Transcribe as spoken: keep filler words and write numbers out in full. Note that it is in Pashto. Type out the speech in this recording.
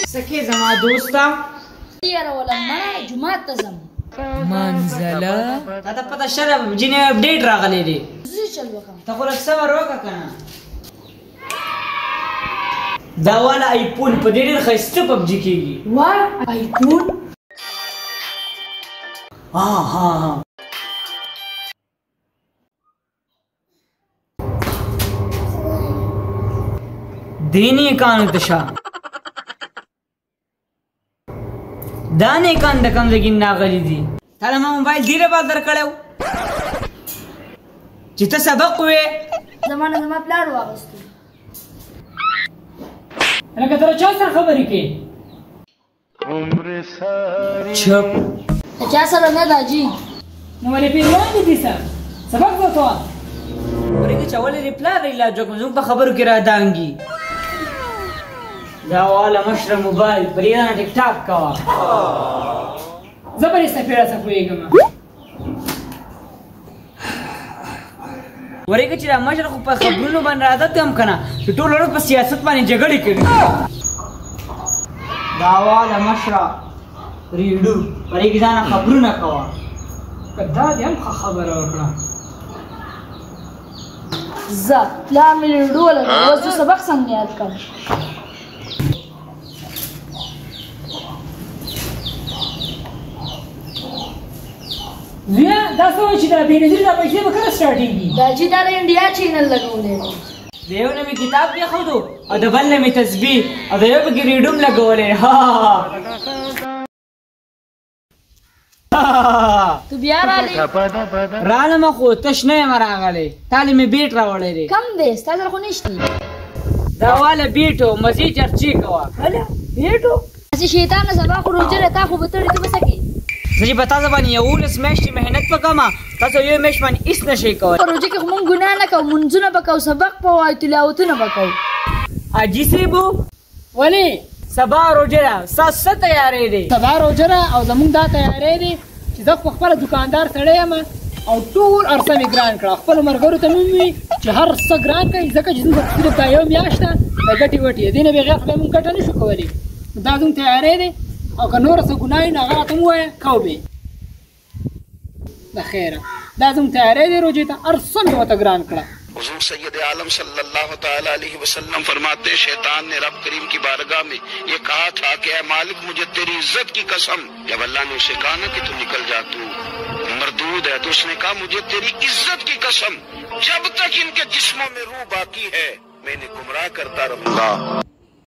سکه زما دوستا یاره ولما جمعه ته ځم منزله تا ته پته شته جینې اپډیټ راغلی دی زه چل وکړم ته خو لږ صبر وکړه که نه دا والا آیفون په دې ډېر ښایسته پبجي کېږي وا آیفون ها ها ها دې نیکانو ته شه دا نیکان د کوم ځای کې راغلي دي تا له ما موبایل ډېره باد درکړی و چې ته سبق وې زما نه زما پلار واغوستو لکه ته له چا سره خبرې کوې چپ د چا سره نه دا جي نو ولې پیروان دي دې سره سبق به کوه ورېږه چې ولې دې پلار علاج وکړم زموږ په خبرو کې را دانګي دا والا مشره موبایل پرېږده نه ټیک ټاک کوه زه به دې سپېړه څه پوهېږم ورېږه چې دا مشره خو په خبرونو باندې عادت هم که نه چې ټول ورځ په سیاست باندې جګړې کوي دا والا مشره ریډو ورېږه ځانه خبرونه کوه که دا دې هم ښه خبره وکړه زه پلار مې لوډو ولګوي اوس زه سبق څنګه یاد کړم زویا دا څه وایي چې دا بېنظیري دا پیسې به کله سټارټېږي دا جي دا د انډیا چینل لګولی دی د یو نه مې کتاب پرېښودو او د بل نه مې تسبیح او د یو پکې ریډوم لګولی ها تو بیا رالی رالمه خو تش نه یم راغلی تالې مې بیټ راوړی دی کم دی ستا سره خو نشته دا واله بیټ و مزې چرچې کوه هله بیټ و هسې شیطانه سبا خو روژه ده تا خو به تړې ته به څه کوې زه چې په تاسو باندې یولس میاشتې محنت وکړم تاسو یو میاشت باندې هېڅ نه شئ کولی په روژه کې خو مونږ ګناه نه کوو مونځونه به کوو سبق به وایو تلاوتونه به کوو حاجي صاحب ولې سبا روژه ده ستا څه تیاری دی سبا روژه ده او زمونږ دا تیاری دی چې زه خو خپله دوکاندار سړی یم او ټول ارڅه مې ګران کړه خپلو ملګرو ته مې ووایي چې هر څه ګران کړئ ځکه چې زموږ صرف دا یو میاشت ده د ګټې وټې دې نه بغیر خدای مونږ ګټه نه شو کولی دا زموږ تیاری دی او که نوره څه ګناه وي نو هغه راته ووایه کوو به د خیره دا زموږ تیاری دی روژې ته هر څه مې ورته ګران کړه हुजूर सैयद आलम सल्लल्लाहु ताला अलैहि वसल्लम फरमाते शैतान ने रब करीम की बारगाह में ये कहा था कि ऐ मालिक मुझे तेरी इज्जत की कसम जब अल्लाह ने उसे कहा ना कि तू निकल जा तू मरदूद है तो उसने कहा मुझे तेरी इज्जत की कसम जब तक इनके जिस्मों में रूह बाकी है मैं इन्हें गुमराह करता रहूंगा।